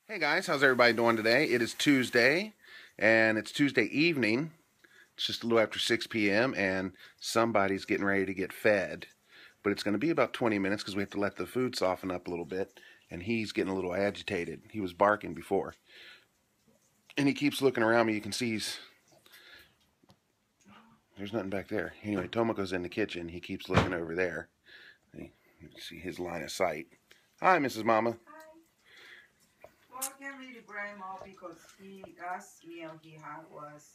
Hey guys, how's everybody doing today? It is Tuesday, and it's Tuesday evening. It's just a little after 6 p.m., and somebody's getting ready to get fed. But it's going to be about 20 minutes because we have to let the food soften up a little bit, and he's getting a little agitated. He was barking before. And he keeps looking around me. You can see there's nothing back there. Anyway, Tomoko's in the kitchen. He keeps looking over there. You can see his line of sight. Hi, Mrs. Mama. Well, I can't really brag him off because last meal he had was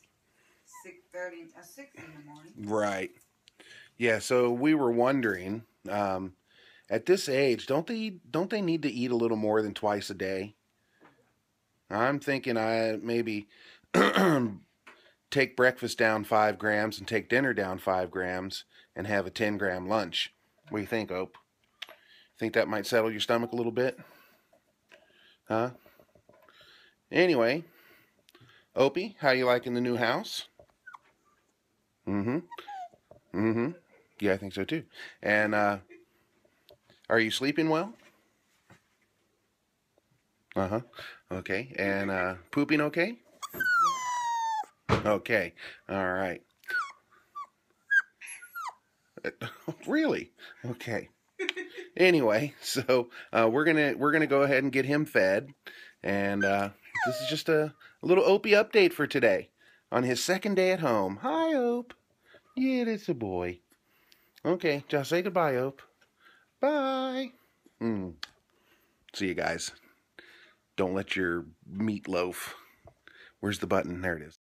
6 in the morning. Right. Yeah, so we were wondering, at this age, don't they need to eat a little more than twice a day? I'm thinking I maybe take breakfast down 5 grams and take dinner down 5 grams and have a 10-gram lunch. What do you think, Ope? Think that might settle your stomach a little bit? Huh? Anyway, Opie, how you liking the new house? Mm-hmm. Mm-hmm. Yeah, I think so too. And are you sleeping well? Uh-huh. Okay. And pooping okay? Okay. All right. Really? Okay. Anyway, so we're gonna go ahead and get him fed, and this is just a little Opie update for today on his second day at home. Hi, Ope. Yeah, it's a boy. Okay, just say goodbye, Ope. Bye. See you guys. Don't let your meat loaf. Where's the button? There it is.